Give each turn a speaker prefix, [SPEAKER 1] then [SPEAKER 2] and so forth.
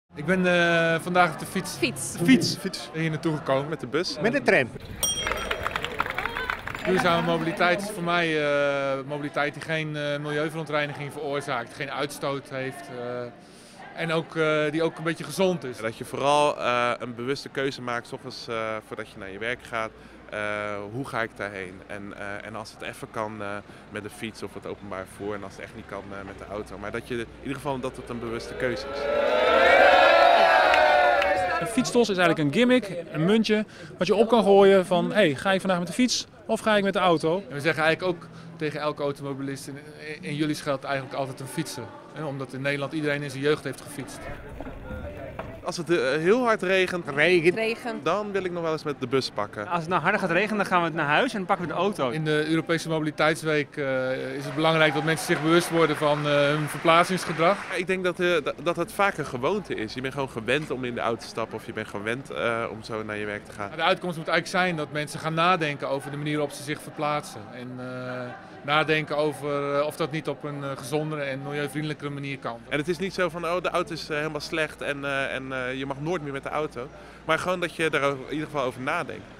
[SPEAKER 1] Ik ben vandaag op de fiets. Fiets. Hier naartoe gekomen met de bus.
[SPEAKER 2] Met de tram.
[SPEAKER 1] Duurzame mobiliteit is voor mij mobiliteit die geen milieuverontreiniging veroorzaakt, geen uitstoot heeft. En ook, die ook een beetje gezond is.
[SPEAKER 3] Dat je vooral een bewuste keuze maakt 's ochtends voordat je naar je werk gaat. Hoe ga ik daarheen? En als het even kan met de fiets of het openbaar vervoer en als het echt niet kan met de auto. Maar dat je in ieder geval dat het een bewuste keuze is.
[SPEAKER 4] Een fietstos is eigenlijk een gimmick, een muntje, wat je op kan gooien van hey, ga ik vandaag met de fiets of ga ik met de auto?
[SPEAKER 1] En we zeggen eigenlijk ook tegen elke automobilist, in jullie geldt eigenlijk altijd een fietsen. Omdat in Nederland iedereen in zijn jeugd heeft gefietst.
[SPEAKER 3] Als het heel hard regent,
[SPEAKER 5] Regen.
[SPEAKER 3] dan wil ik nog wel eens met de bus pakken.
[SPEAKER 6] Als het nou harder gaat regenen, dan gaan we naar huis en dan pakken we de auto.
[SPEAKER 1] In de Europese Mobiliteitsweek is het belangrijk dat mensen zich bewust worden van hun verplaatsingsgedrag.
[SPEAKER 3] Ik denk dat het vaak een gewoonte is. Je bent gewoon gewend om in de auto te stappen of je bent gewend om zo naar je werk te gaan.
[SPEAKER 1] De uitkomst moet eigenlijk zijn dat mensen gaan nadenken over de manier waarop ze zich verplaatsen. En nadenken over of dat niet op een gezondere en milieuvriendelijkere manier kan.
[SPEAKER 3] En het is niet zo van, oh, de auto is helemaal slecht en je mag nooit meer met de auto. Maar gewoon dat je er in ieder geval over nadenkt.